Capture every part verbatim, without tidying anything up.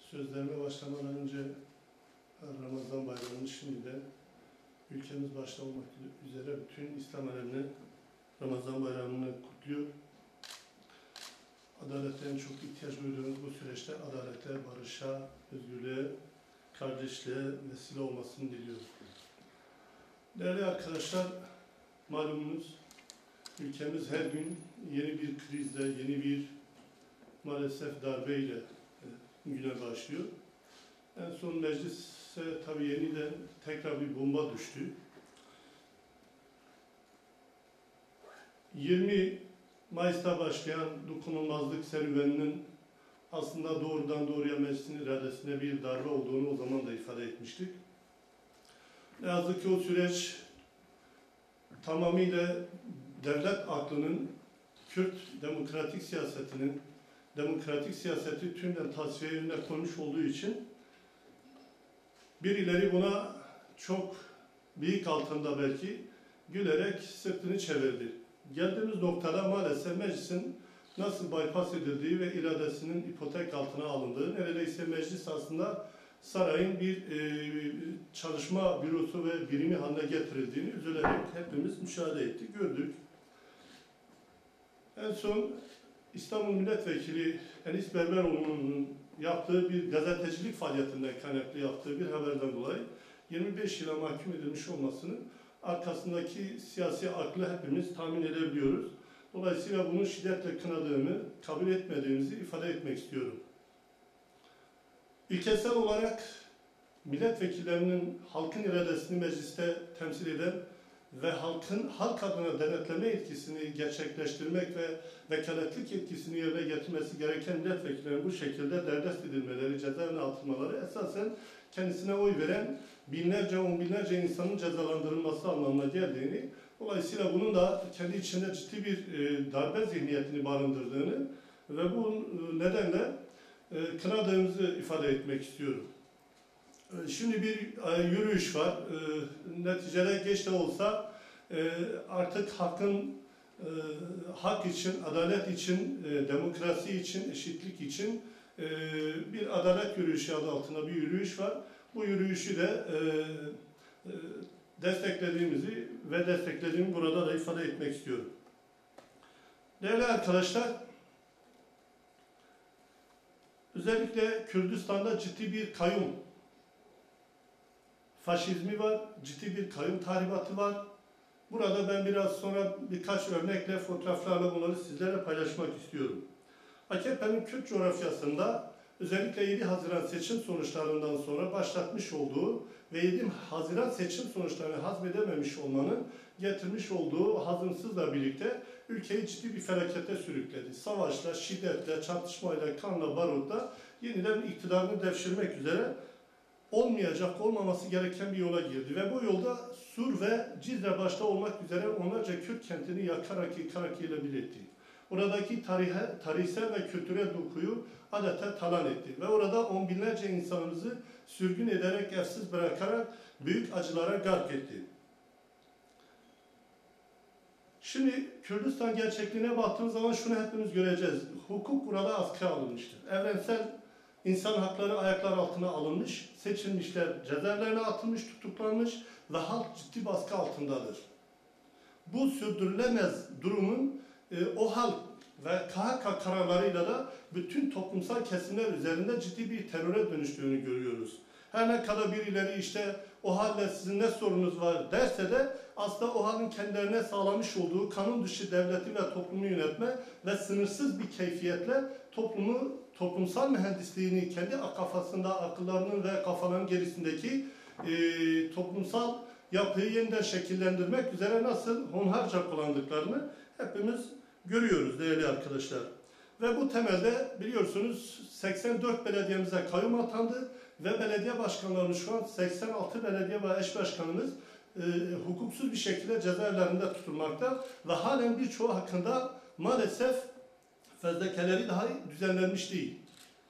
Sözlerime başlamadan önce Ramazan bayramının şimdiden ülkemiz başta olmak üzere bütün İslam alemine Ramazan bayramını kutluyor. Adalete en çok ihtiyaç duyduğumuz bu süreçte adalete, barışa, özgürlüğe, kardeşliğe vesile olmasını diliyoruz. Değerli arkadaşlar, malumunuz ülkemiz her gün yeni bir krizle, yeni bir maalesef darbeyle güne başlıyor. En son meclise tabii yeniden tekrar bir bomba düştü. yirmi Mayıs'ta başlayan dokunulmazlık serüveninin aslında doğrudan doğruya meclisin iradesine bir darbe olduğunu o zaman da ifade etmiştik. Ne yazık ki o süreç tamamıyla devlet aklının, Kürt demokratik siyasetinin, demokratik siyaseti tümden tasfiye yönüne koymuş olduğu için birileri buna çok büyük altında belki gülerek sırtını çevirdi. Geldiğimiz noktada maalesef meclisin nasıl bypass edildiği ve iradesinin ipotek altına alındığı, neredeyse meclis aslında sarayın bir e, çalışma bürosu ve birimi haline getirildiğini üzülerek hepimiz müşahede ettik, gördük. En son İstanbul Milletvekili Enis Berberoğlu'nun yaptığı bir gazetecilik faaliyetinden kaynaklı yaptığı bir haberden dolayı yirmi beş yıla mahkum edilmiş olmasının arkasındaki siyasi aklı hepimiz tahmin edebiliyoruz. Dolayısıyla bunu şiddetle kınadığımı, kabul etmediğimizi ifade etmek istiyorum. İlkesel olarak milletvekillerinin halkın iradesini mecliste temsil eden ve halkın halk adına denetleme yetkisini gerçekleştirmek ve vekaletlik yetkisini yerine getirmesi gereken milletvekillerinin bu şekilde derdest edilmeleri, cezaevine atılmaları esasen kendisine oy veren binlerce, on binlerce insanın cezalandırılması anlamına geldiğini, dolayısıyla bunun da kendi içinde ciddi bir e, darbe zihniyetini barındırdığını ve bu nedenle e, kınadığımızı ifade etmek istiyorum. E, şimdi bir e, yürüyüş var. E, neticede geç de olsa e, artık hakkın e, hak için, adalet için, e, demokrasi için, eşitlik için e, bir adalet yürüyüşü adı altında bir yürüyüş var. Bu yürüyüşü de e, e, desteklediğimizi ve desteklediğimi burada da ifade etmek istiyorum. Değerli arkadaşlar, özellikle Kürdistan'da ciddi bir kayyum faşizmi var, ciddi bir kayyum tahribatı var. Burada ben biraz sonra birkaç örnekle, fotoğraflarla bunları sizlerle paylaşmak istiyorum. A K P'nin Kürt coğrafyasında özellikle yedi Haziran seçim sonuçlarından sonra başlatmış olduğu ve yedi Haziran seçim sonuçlarını hazmedememiş olmanın getirmiş olduğu hazımsızla birlikte ülkeyi ciddi bir felakete sürükledi. Savaşla, şiddetle, çatışmayla, kanla, barutla yeniden iktidarını devşirmek üzere olmayacak, olmaması gereken bir yola girdi. Ve bu yolda Sur ve Cizre başta olmak üzere onlarca Kürt kentini yakarak, yıkarak ile bir etti. Oradaki tarihe, tarihsel ve kültürel dokuyu adeta talan etti. Ve orada on binlerce insanımızı sürgün ederek, evsiz bırakarak büyük acılara gark etti. Şimdi Kürdistan gerçekliğine baktığımız zaman şunu hepimiz göreceğiz. Hukuk burada askıya alınmıştır. Evrensel insan hakları ayaklar altına alınmış, seçilmişler cezaevlerine atılmış, tutuklanmış ve halk ciddi baskı altındadır. Bu sürdürülemez durumun e, o halk ve K H K kararlarıyla da bütün toplumsal kesimler üzerinde ciddi bir teröre dönüştüğünü görüyoruz. Her ne kadar birileri işte o halde sizin ne sorunuz var derse de aslında o halin kendilerine sağlamış olduğu kanun dışı devleti ve toplumu yönetme ve sınırsız bir keyfiyetle toplumu, toplumsal mühendisliğini kendi kafasında, akıllarının ve kafaların gerisindeki e, toplumsal yapıyı yeniden şekillendirmek üzere nasıl hunharca kullandıklarını hepimiz görüyoruz değerli arkadaşlar. Ve bu temelde biliyorsunuz seksen dört belediyemize kayyum atandı ve belediye başkanlarımız şu an seksen altı belediye ve eş başkanımız e, hukuksuz bir şekilde cezaevlerinde tutulmakta ve halen birçoğu hakkında maalesef fezlekeleri daha düzenlenmiş değil.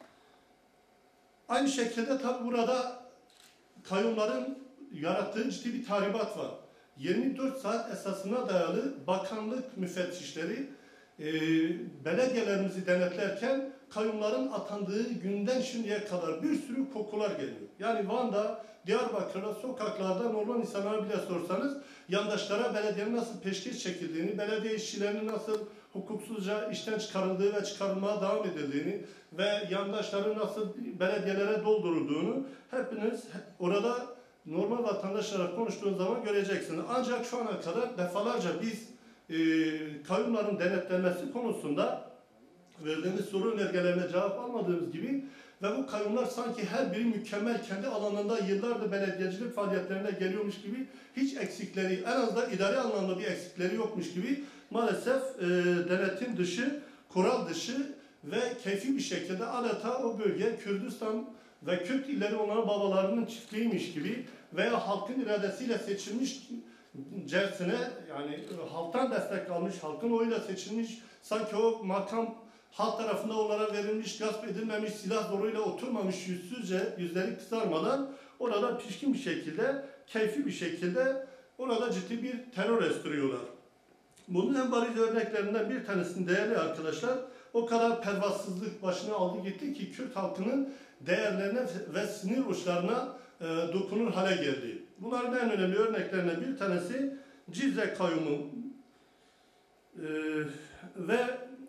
Aynı şekilde tabi burada kayyumların yarattığı ciddi bir tahribat var. yirmi dört saat esasına dayalı bakanlık müfettişleri e, belediyelerimizi denetlerken kayyumların atandığı günden şimdiye kadar bir sürü kokular geliyor. Yani Van'da, Diyarbakır'da, sokaklarda normal insanlara bile sorsanız yandaşlara belediyenin nasıl peşkeş çekildiğini, belediye işçilerinin nasıl hukuksuzca işten çıkarıldığı ve çıkarılmaya devam edildiğini ve yandaşların nasıl belediyelere doldurulduğunu hepiniz orada normal vatandaşlara konuştuğunuz zaman göreceksiniz. Ancak şu ana kadar defalarca biz e, kayyumların denetlenmesi konusunda verdiğimiz soru önergelerine cevap almadığımız gibi ve bu kayyumlar sanki her biri mükemmel kendi alanında yıllardır belediyecilik faaliyetlerine geliyormuş gibi hiç eksikleri, en azından idari anlamda bir eksikleri yokmuş gibi maalesef e, denetim dışı, kural dışı ve keyfi bir şekilde adeta o bölge Kürdistan ve Kürt illeri onların babalarının çiftliğiymiş gibi veya halkın iradesiyle seçilmiş cersine, yani halktan destek almış, halkın oyuyla seçilmiş, sanki o makam halk tarafından onlara verilmiş, gasp edilmemiş, silah zoruyla oturmamış, yüzsüzce, yüzleri kızarmadan orada pişkin bir şekilde, keyfi bir şekilde orada ciddi bir terör estiriyorlar. Bunun en bariz örneklerinden bir tanesini değerli arkadaşlar, o kadar pervasızlık başına aldı gitti ki Kürt halkının değerlerine ve sinir uçlarına e, dokunur hale geldi. Bunların en önemli örneklerinden bir tanesi Cizre kayyumu e, ve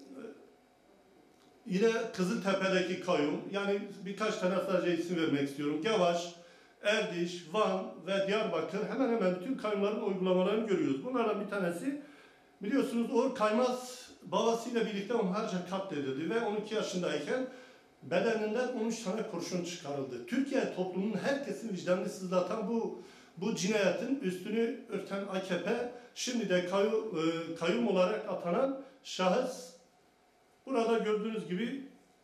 yine Kızıltepe'deki kayyum, yani birkaç tane sadece isim vermek istiyorum. Gevaş, Erdiş, Van ve Diyarbakır hemen hemen bütün kayyumların uygulamalarını görüyoruz. Bunlardan bir tanesi, biliyorsunuz Uğur Kaymaz babasıyla birlikte onlarca katledildi ve on iki yaşındayken bedeninden on üç tane kurşun çıkarıldı. Türkiye toplumunun herkesin vicdanını sızlatan bu bu cinayetin üstünü örten A K P, şimdi de kayyum, e, kayyum olarak atanan şahıs, burada gördüğünüz gibi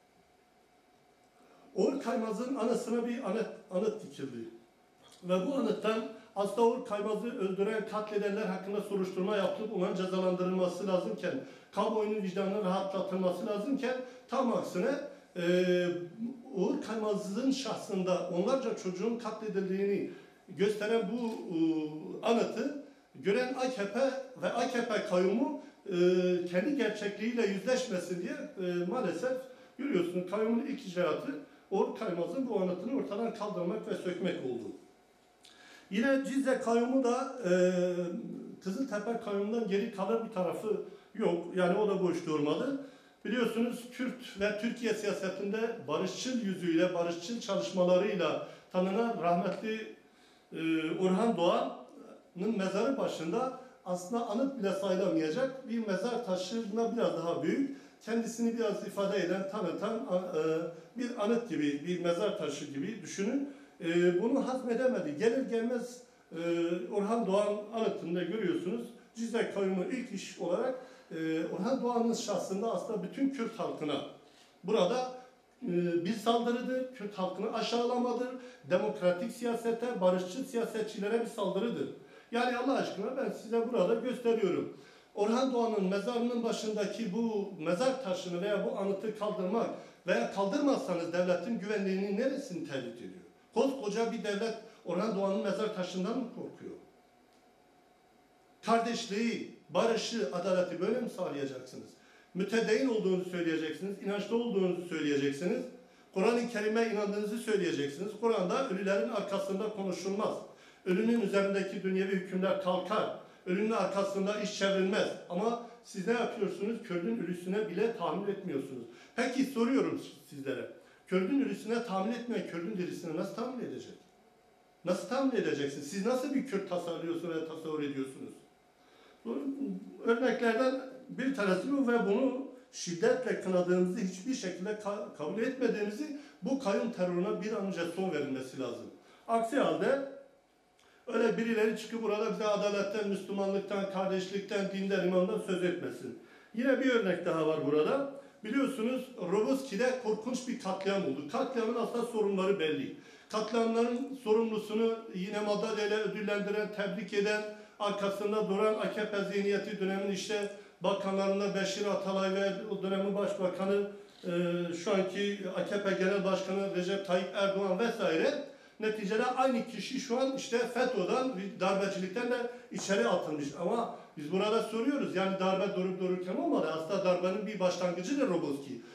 Uğur Kaymaz'ın anısına bir anıt, anıt dikildi. Ve bu anıttan aslında Uğur Kaymaz'ı öldüren, katledenler hakkında soruşturma yapılıp onların cezalandırılması lazımken, kamuoyunun vicdanının rahatlatılması lazımken, tam aksine e, Uğur Kaymaz'ın şahsında onlarca çocuğun katledildiğini gösteren bu e, anıtı gören A K P ve A K P kayyumu e, kendi gerçekliğiyle yüzleşmesin diye e, maalesef görüyorsunuz kayyumun ilk icraatı Uğur Kaymaz'ın bu anıtını ortadan kaldırmak ve sökmek oldu. Yine Cizre kayyumu da e, Kızıltepe kayyumundan geri kalır bir tarafı yok. Yani o da boş durmadı. Biliyorsunuz Kürt ve Türkiye siyasetinde barışçıl yüzüyle, barışçıl çalışmalarıyla tanınan rahmetli e, Orhan Doğan'ın mezarı başında aslında anıt bile sayılamayacak bir mezar taşına biraz daha büyük, kendisini biraz ifade eden, tanıtan e, bir anıt gibi, bir mezar taşı gibi düşünün. E, bunu hazmedemedi. Gelir gelmez e, Orhan Doğan anıtında görüyorsunuz. Cizre kayyumu ilk iş olarak e, Orhan Doğan'ın şahsında aslında bütün Kürt halkına burada e, bir saldırıdır. Kürt halkını aşağılamadır. Demokratik siyasete, barışçıl siyasetçilere bir saldırıdır. Yani Allah aşkına ben size burada gösteriyorum. Orhan Doğan'ın mezarının başındaki bu mezar taşını veya bu anıtı kaldırmak veya kaldırmazsanız devletin güvenliğinin neresini tehdit ediyor? Koskoca bir devlet Orhan Doğan'ın mezar taşından mı korkuyor? Kardeşliği, barışı, adaleti böyle mi sağlayacaksınız? Mütedeyyin olduğunuzu söyleyeceksiniz, inançlı olduğunuzu söyleyeceksiniz, Kur'an-ı Kerim'e inandığınızı söyleyeceksiniz. Kur'an'da ölülerin arkasında konuşulmaz. Ölünün üzerindeki dünyevi hükümler kalkar. Ölünün arkasında iş çevrilmez. Ama siz ne yapıyorsunuz? Kürdün ölüsüne bile tahammül etmiyorsunuz. Peki soruyorum sizlere. Kürdün ölüsüne tahammül etmeyen Kürdün dirisine nasıl tahammül edecek? Nasıl tahammül edeceksiniz? Siz nasıl bir Kürt tasarlıyorsunuz ve tasavvur ediyorsunuz? Bu örneklerden bir tanesi bu ve bunu şiddetle kınadığımızı, hiçbir şekilde ka kabul etmediğimizi, bu kayyum terörüne bir an önce son verilmesi lazım. Aksi halde öyle birileri çıkıp burada bize adaletten, Müslümanlıktan, kardeşlikten, dinden, imandan söz etmesin. Yine bir örnek daha var burada. Biliyorsunuz Roboski'de korkunç bir katliam oldu. Katliamın aslında sorunları belli. Katliamların sorumlusunu yine madalyayla ödüllendiren, tebrik eden, arkasında duran A K P zihniyeti dönemin işte bakanlarında Beşir Atalay ve o dönemin başbakanı, e, şu anki A K P Genel Başkanı Recep Tayyip Erdoğan vesaire. Neticede aynı kişi şu an işte FETÖ'den, darbecilikten de içeri atılmış. Ama biz burada soruyoruz, yani darbe durup dururken olmadı. Aslında darbenin bir başlangıcıdır Roboski.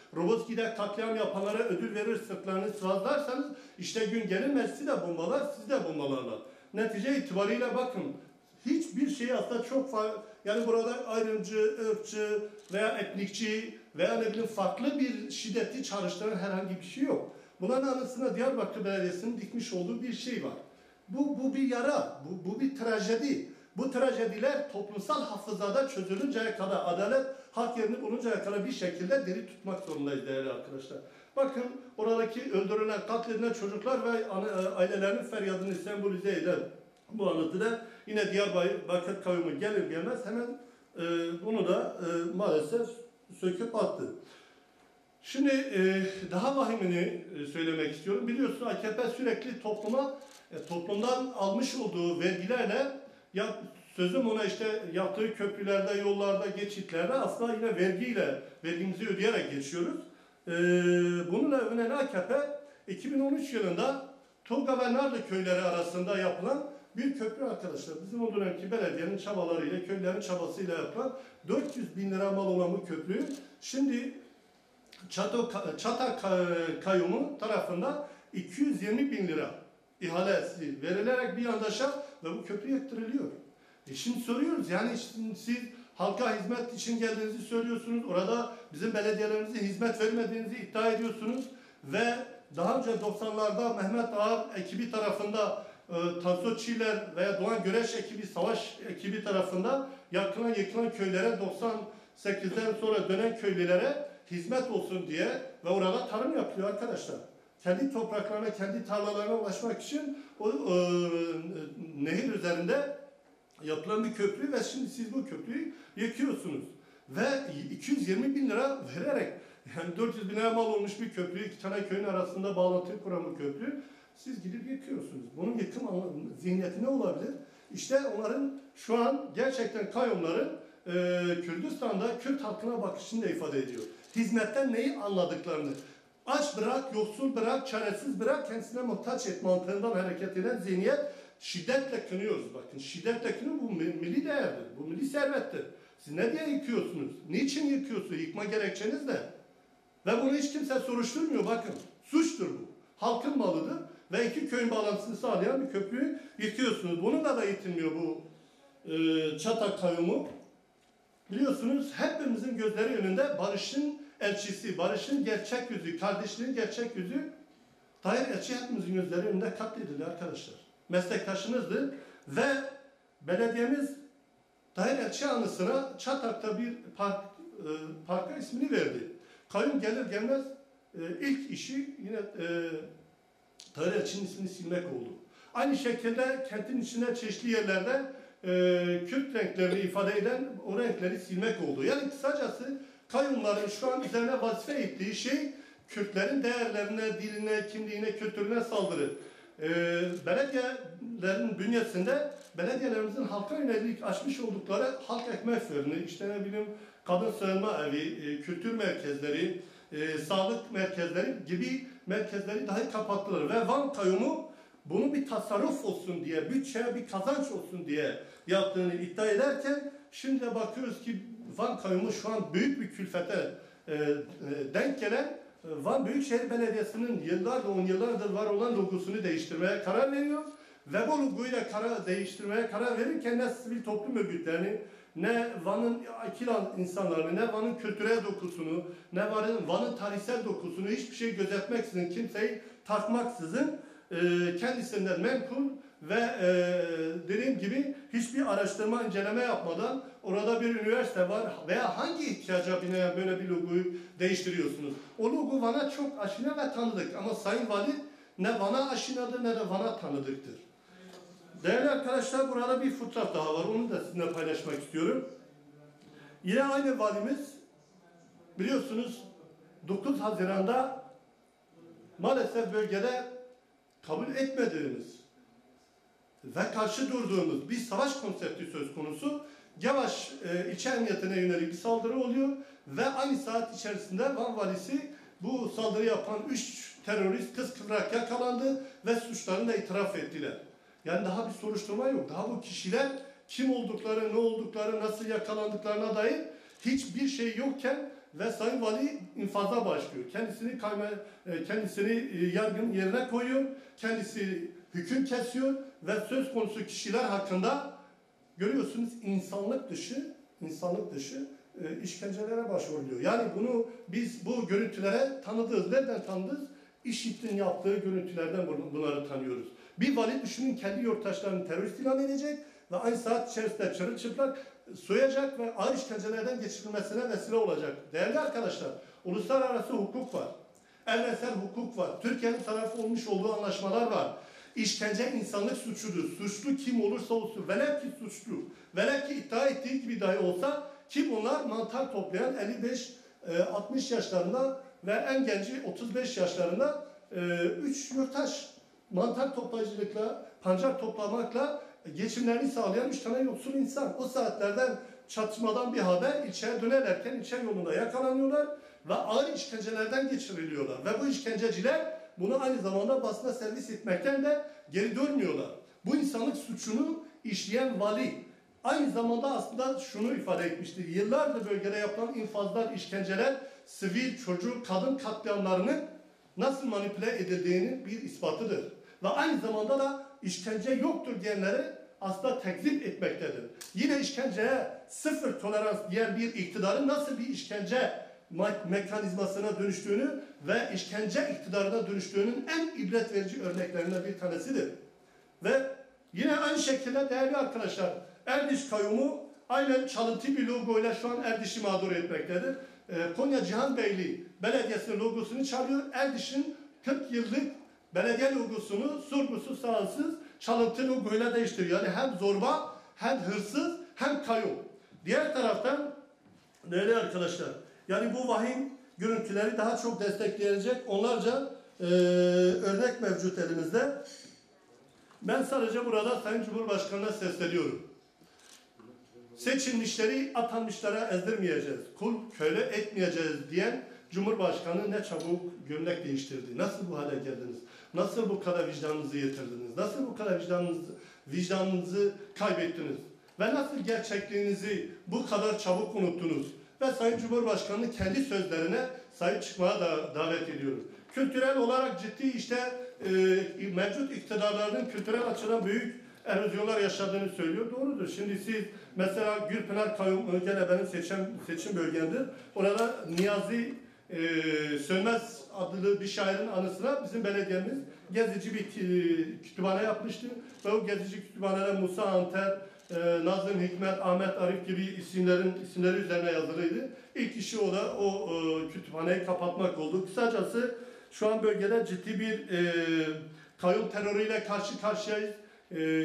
Roboski'de katliam yapanlara ödül verir, sırtlarını sıvazlarsanız işte gün gelir meclisi de bombalar, siz de bombalarlar. Netice itibariyle bakın, hiçbir şey aslında çok farklı, yani burada ayrımcı, ırkçı veya etnikçi veya ne bileyim farklı bir şiddeti çağrıştıran herhangi bir şey yok. Bunların anısına Diyarbakır Belediyesi'nin dikmiş olduğu bir şey var. Bu, bu bir yara, bu, bu bir trajedi. Bu trajediler toplumsal hafızada çözülünceye kadar, adalet hak yerini buluncaya kadar bir şekilde diri tutmak zorundayız değerli arkadaşlar. Bakın oradaki öldürülen, katledilen çocuklar ve ailelerinin feryadını sembolize eden bu anlatıda yine Diyarbakır kavmi gelir gelmez hemen e, bunu da e, maalesef söküp attı. Şimdi e, daha vahimini e, söylemek istiyorum. Biliyorsun A K P sürekli topluma, e, toplumdan almış olduğu vergilerle ya, sözüm ona işte yaptığı köprülerde, yollarda, geçitlerde aslında yine vergiyle, vergimizi ödeyerek geçiyoruz. E, bununla övünen A K P iki bin on üç yılında Tolga ve Narlı köyleri arasında yapılan bir köprü arkadaşlar. Bizim o dönemki belediyenin çabalarıyla, köylerin çabasıyla yapılan dört yüz bin lira mal olan bu köprüyü şimdi Çato, Çatak Kayyumu tarafından iki yüz yirmi bin lira ihalesi verilerek bir yandaşa ve bu köprü yıktırılıyor. E şimdi soruyoruz yani şimdi siz halka hizmet için geldiğinizi söylüyorsunuz. Orada bizim belediyelerimize hizmet vermediğinizi iddia ediyorsunuz ve daha önce doksanlarda Mehmet Ağar ekibi tarafında e, Tansu Çiğler veya Doğan Göreş ekibi, savaş ekibi tarafından yakılan yıkılan köylere doksan sekizden sonra dönen köylülere hizmet olsun diye ve orada tarım yapıyor arkadaşlar. Kendi topraklarına, kendi tarlalarına ulaşmak için o e, nehir üzerinde yapılan bir köprü ve şimdi siz bu köprüyü yıkıyorsunuz. Ve iki yüz yirmi bin lira vererek yani dört yüz bin lira mal olmuş bir köprü, iki tane köyün arasında bağlantı kuran bir köprü siz gidip yıkıyorsunuz. Bunun yıkım zihniyeti ne olabilir? İşte onların şu an gerçekten kayyumların e, Kürdistan'da Kürt halkına bakışını da ifade ediyor. Hizmetten neyi anladıklarını. Aç bırak, yoksul bırak, çaresiz bırak, kendisine muhtaç et mantığından hareket eden zihniyet şiddetle kınıyoruz. Bakın şiddetle kınıyor, bu milli değerdir, bu milli servettir. Siz ne diye yıkıyorsunuz? Niçin yıkıyorsunuz? Yıkma gerekçeniz ne? Ve bunu hiç kimse soruşturmuyor bakın. Suçtur bu. Halkın malıdır ve iki köyün bağlantısını sağlayan bir köprüyü yıkıyorsunuz. Bununla da yetinmiyor bu e, Çatak Kayyumu. Biliyorsunuz hepimizin gözleri önünde barışın elçisi, barışın gerçek yüzü, kardeşliğin gerçek yüzü Tahir Elçi hepimizin gözleri önünde katledildi arkadaşlar. Meslektaşınızdı ve belediyemiz Tahir Elçi anısına Çatak'ta bir park, e, parka ismini verdi. Kayyum gelir gelmez e, ilk işi yine e, Tahir Elçi'nin ismini silmek oldu. Aynı şekilde kentin içinde çeşitli yerlerde e, Kürt renklerini ifade eden o renkleri silmek oldu. Yani kısacası kayyumların şu an üzerine vazife ettiği şey Kürtlerin değerlerine, diline, kimliğine, kültürüne saldırı. E, belediyelerin bünyesinde belediyelerimizin halka yönelik açmış oldukları halk ekmek fırını, işte ne bileyim kadın sığınma evi, e, kültür merkezleri, e, sağlık merkezleri gibi merkezleri dahi kapattılar. Ve Van Kayyumu bunu bir tasarruf olsun diye, bütçeye bir kazanç olsun diye yaptığını iddia ederken şimdi de bakıyoruz ki Van Kayyumu şu an büyük bir külfete e, e, denk gelen Van Büyükşehir Belediyesi'nin yıllardır, on yıllardır var olan logosunu değiştirmeye karar veriyor. Ve bu logoyu da karar değiştirmeye karar verirken ne sivil toplum örgütlerini, ne Van'ın Akilan insanlarını, ne Van'ın kültürel dokusunu, ne Van'ın Van'ın tarihsel dokusunu hiçbir şey gözetmeksizin, kimseyi takmaksızın e, kendisinden menkul ve e, dediğim gibi hiçbir araştırma, inceleme yapmadan orada bir üniversite var veya hangi ihtiyaca binaen böyle bir logoyu değiştiriyorsunuz? O logo Van'a çok aşina ve tanıdık ama Sayın Vali ne Van'a aşinadır ne de Van'a tanıdıktır. Değerli arkadaşlar burada bir fotoğraf daha var. Onu da sizinle paylaşmak istiyorum. Yine aynı valimiz biliyorsunuz dokuz Haziran'da maalesef bölgede kabul etmediğimiz ve karşı durduğumuz bir savaş konsepti söz konusu. Yavaş e, ilçe emniyetine yönelik bir saldırı oluyor ve aynı saat içerisinde Van valisi bu saldırı yapan üç terörist kız kıvrak yakalandı ve suçlarını da itiraf ettiler. Yani daha bir soruşturma yok. Daha bu kişiler kim oldukları, ne oldukları, nasıl yakalandıklarına dair hiçbir şey yokken ve Sayın Vali infaza başlıyor. Kendisini kayma, kendisini yargının yerine koyuyor. Kendisi hüküm kesiyor ve söz konusu kişiler hakkında görüyorsunuz insanlık dışı insanlık dışı e, işkencelere başvuruluyor. Yani bunu biz bu görüntülere tanıdığız. Nereden tanıdığız? IŞİD'in yaptığı görüntülerden bunları tanıyoruz. Bir vali düşünün kendi yurttaşlarını terörist ilan edecek ve aynı saat içerisinde çırılçıplak soyacak ve ağır işkencelerden geçirilmesine vesile olacak. Değerli arkadaşlar, uluslararası hukuk var. Evrensel hukuk var. Türkiye'nin tarafı olmuş olduğu anlaşmalar var. İşkence insanlık suçudur. Suçlu kim olursa olsun, velev ki suçlu, velev ki iddia ettiği gibi dahi olsa, kim onlar? Mantar toplayan elli beş altmış yaşlarında ve en genci otuz beş yaşlarında üç yurttaş mantar toplayıcılıkla, pancar toplamakla geçimlerini sağlayan üç tane yoksul insan. O saatlerden çatışmadan bir haber ilçeye dönerlerken ilçe yolunda yakalanıyorlar ve ağır işkencelerden geçiriliyorlar. Ve bu işkenceciler bunu aynı zamanda basına servis etmekten de geri dönmüyorlar. Bu insanlık suçunu işleyen vali aynı zamanda aslında şunu ifade etmiştir. Yıllardır bölgede yapılan infazlar, işkenceler, sivil, çocuk, kadın katliamlarının nasıl manipüle edildiğinin bir ispatıdır. Ve aynı zamanda da işkence yoktur diyenleri aslında tekzip etmektedir. Yine işkenceye sıfır tolerans diyen bir iktidarın nasıl bir işkence mekanizmasına dönüştüğünü ve işkence iktidarına dönüştüğünün en ibret verici örneklerinden bir tanesidir. Ve yine aynı şekilde değerli arkadaşlar, Erdiş kayyumu aynen çalıntı bir logoyla şu an Erdiş'i mağdur etmektedir. Ee, Konya Cihanbeyli Belediyesi'nin logosunu çalıyor. Erdiş'in kırk yıllık belediye logosunu sorgusuz sağsız çalıntı logoyla değiştiriyor. Yani hem zorba, hem hırsız, hem kayyum. Diğer taraftan değerli arkadaşlar, yani bu vahim görüntüleri daha çok destekleyecek onlarca e, örnek mevcut elimizde. Ben sadece burada Sayın Cumhurbaşkanı'na sesleniyorum. Seçilmişleri atanmışlara ezdirmeyeceğiz, kul köle etmeyeceğiz diyen Cumhurbaşkanı ne çabuk gömlek değiştirdi. Nasıl bu hale geldiniz? Nasıl bu kadar vicdanınızı yitirdiniz? Nasıl bu kadar vicdanınızı, vicdanınızı kaybettiniz? Ve nasıl gerçekliğinizi bu kadar çabuk unuttunuz? Ve Sayın Cumhurbaşkanı'nın kendi sözlerine sahip çıkmaya da davet ediyoruz. Kültürel olarak ciddi işte e, mevcut iktidarların kültürel açıdan büyük erozyonlar yaşadığını söylüyor. Doğrudur. Şimdi siz mesela Gülpınar Kayyum, gene benim seçim, seçim bölgemdir. Orada Niyazi e, Sönmez adlı bir şairin anısına bizim belediyemiz gezici bir kütüphane yapmıştı. Ve o gezici kütüphanede Musa Anter, e, Nazım Hikmet, Ahmet Arif gibi isimlerin isimleri üzerine yazılıydı. İlk işi o da o e, kütüphaneyi kapatmak oldu. Kısacası şu an bölgede ciddi bir e, kayyum terörüyle karşı karşıyayız. Ee,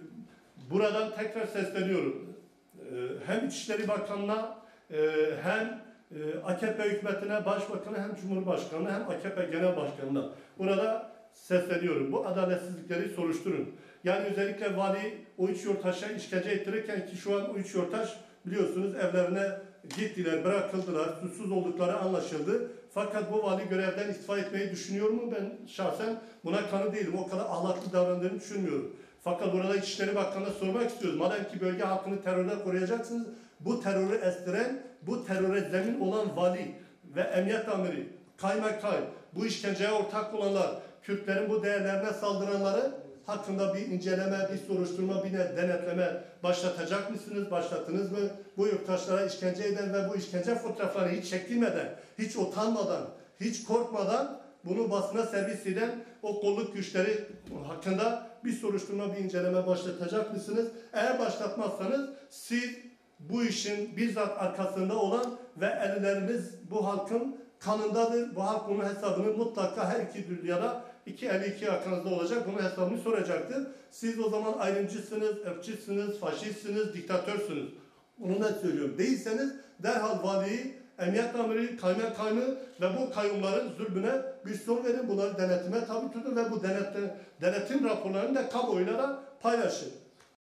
buradan tekrar sesleniyorum. Ee, hem İçişleri Bakanı'na e, hem e, A K P hükümetine, Başbakanı hem Cumhurbaşkanı hem A K P Genel Başkanı'na burada sesleniyorum. Bu adaletsizlikleri soruşturun. Yani özellikle vali o üç yurttaşa işkence ettirirken ki şu an o üç yurttaş biliyorsunuz evlerine gittiler, bırakıldılar, suçsuz oldukları anlaşıldı. Fakat bu vali görevden istifa etmeyi düşünüyor mu? Ben şahsen buna kanı değilim. O kadar ahlaklı davrandığını düşünmüyorum. Fakat burada İçişleri Bakanı'na sormak istiyoruz. Madem ki bölge halkını terörden koruyacaksınız, bu terörü estiren, bu teröre zemin olan vali ve emniyet amiri, kaymakam, bu işkenceye ortak olanlar, Kürtlerin bu değerlerine saldıranları hakkında bir inceleme, bir soruşturma, bir denetleme başlatacak mısınız? Başlattınız mı? Bu yurttaşlara işkence eden ve bu işkence fotoğraflarını hiç çekilmeden, hiç utanmadan, hiç korkmadan bunu basına servis eden o kolluk güçleri hakkında bir soruşturma, bir inceleme başlatacak mısınız? Eğer başlatmazsanız siz bu işin bizzat arkasında olan ve elleriniz bu halkın kanındadır. Bu halk bunun hesabını mutlaka her iki dünyada iki elli iki arkanızda olacak. Bunun hesabını soracaktır. Siz o zaman ayrımcısınız, ırkçısınız, faşistsiniz, diktatörsünüz. Onu da söylüyorum. Değilseniz derhal valiyi, emniyet amiri, kaymakamı ve bu kayyumların zulmüne bir son verin. Bunları denetime tabi tutun ve bu denetim, denetim raporlarını da kamuoyuyla da paylaşın.